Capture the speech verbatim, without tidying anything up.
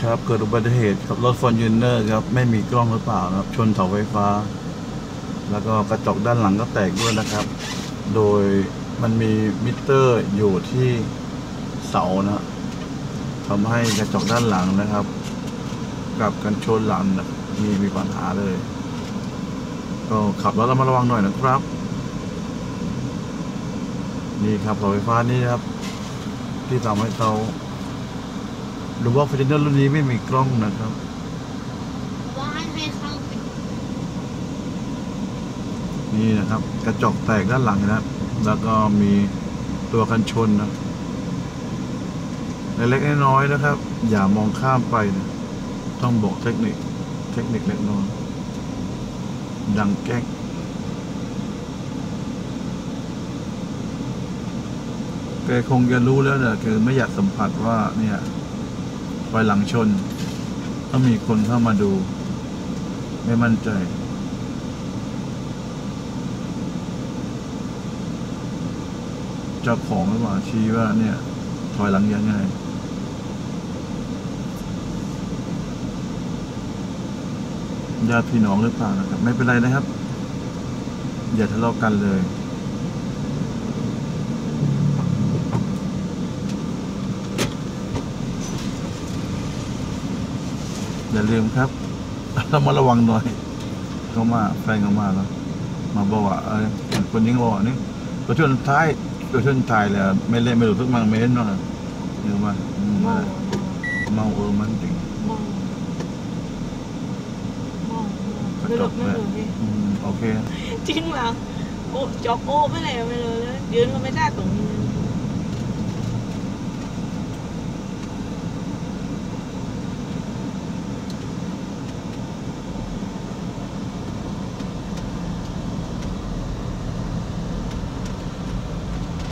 ครับเกิดอุบัติเหตุขับรถฟอร์จูเนอร์ครับไม่มีกล้องหรือเปล่าครับชนเสาไฟฟ้าแล้วก็กระจกด้านหลังก็แตกด้วยนะครับ โดยมันมีมิเตอร์อยู่ที่เสานะทำให้กระจกด้านหลังนะครับ กับกันชนหลังนะมีมีปัญหาเลย ก็ขับรถระมัดระวังหน่อยนะครับนี่ครับเสาไฟฟ้านี่ครับที่ทำให้เขาหรือว่าฟอร์จูเนอร์รุ่นนี้ไม่มีกล้องนะครับว่าให้เข้าไปนี่นะครับกระจกแตกด้านหลังนะแล้วก็มีตัวกันชนนะเล็กๆน้อยๆนะครับ อย่ามองข้ามไปนะต้องบอกเทคนิคเทคนิคเล็กน้อยดังแก๊กแกคงจะรู้แล้วเนี่ยคือไม่อยากสัมผัสว่าเนี่ยไฟหลังชนถ้ามีคนเข้ามาดูไม่มั่นใจเจ้าของหรือเปล่าชี้ว่าเนี่ยถอยหลังยังไงญาติพี่น้องหรือเปล่านะครับไม่เป็นไรนะครับอย่าทะเลาะกันเลยอย่าลืมครับต้องมาระวังหน่อยเขามาแฟนเขามาแล้วมาบอกว่าเออคนยิงบอกนี่ตัวชนท้ายตัวชนท้ายเลยไม่เล่นไม่รู้ทุกมังไม่เห็นเนาะเยอะมากมองเมาเออมันจริงมองมองไม่หลุดไม่หลุดพี่โอเคจริงเหรอโอ้จ็อกโอ้ไม่ไหนไม่เลยยืนก็ไม่ได้ตรงนี้